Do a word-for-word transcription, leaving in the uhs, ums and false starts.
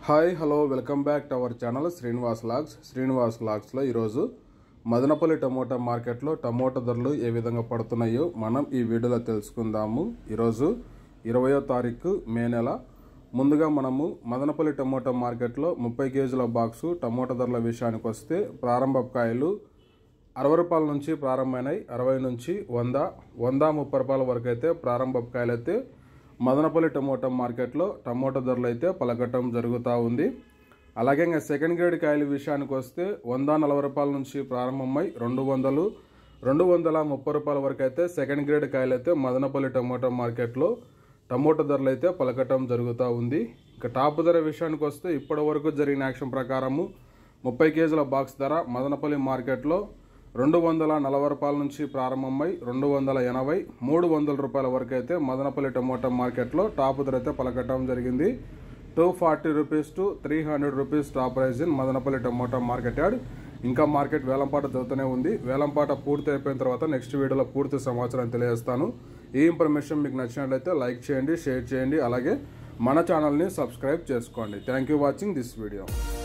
Hi hello welcome back to our channel Srinivas vlogs Srinivas వ్లాగ్స్లో ఈరోజు Madanapalle tomato మార్కెట్లో టమోటా ధరలు ఏ విధంగా పడుతున్నాయో మనం ఈ వీడియోలో తెలుసుకుందాము. ఈరోజు ఇరవయో తారీఖు మే నెల. ముందుగా మనము మదనపల్లి టమోటా మార్కెట్లో ముప్పై కేజీల బాక్సు టమోటా ధరల విషయానికి వస్తే ప్రారంభ కాయలు అరవై రూపాయల నుంచి ప్రారంభమైనాయి. అరవై నుంచి వంద వంద ముప్పై రూపాయల వరకు అయితే ప్రారంభ కాయలు అయితే మదనపల్లి టమోటా మార్కెట్లో టమోటా ధరలు అయితే పలకటం జరుగుతూ ఉంది. అలాగే ఇంకా సెకండ్ గ్రేడ్ కాయల విషయానికి వస్తే వంద నలభై రూపాయల నుంచి ప్రారంభమై రెండు వందలు రెండు వందల ముప్పై రూపాయల వరకు అయితే సెకండ్ గ్రేడ్ కాయలు అయితే మదనపల్లి టమోటా మార్కెట్లో టమోటా ధరలు అయితే పలకటం జరుగుతూ ఉంది. ఇక టాప్ ధర విషయానికి వస్తే ఇప్పటి వరకు జరిగిన యాక్షన్ ప్రకారము ముప్పై కేజీల బాక్స్ ధర మదనపల్లి మార్కెట్లో రెండు వందల నలభై రూపాయల నుంచి ప్రారంభమై రెండు వందల ఎనభై మూడు వందల రూపాయల వరకు అయితే మదనపల్లి టమోటా మార్కెట్లో టాప్ ధర అయితే పలకటం జరిగింది. Two forty rupees to three hundred rupees top price in Madanapalle tomato market yard. ఇంకా మార్కెట్ వేలంపాట జరుగుతూనే ఉంది. వేలంపాట పూర్తి అయిపోయిన తర్వాత నెక్స్ట్ వీడియోలో పూర్తి సమాచారం తెలియజేస్తాను. ఈ ఇన్ఫర్మేషన్ మీకు నచ్చినట్లయితే లైక్ చేయండి, షేర్ చేయండి, అలాగే మన ఛానల్ని సబ్స్క్రైబ్ చేసుకోండి. Thank you watching this video.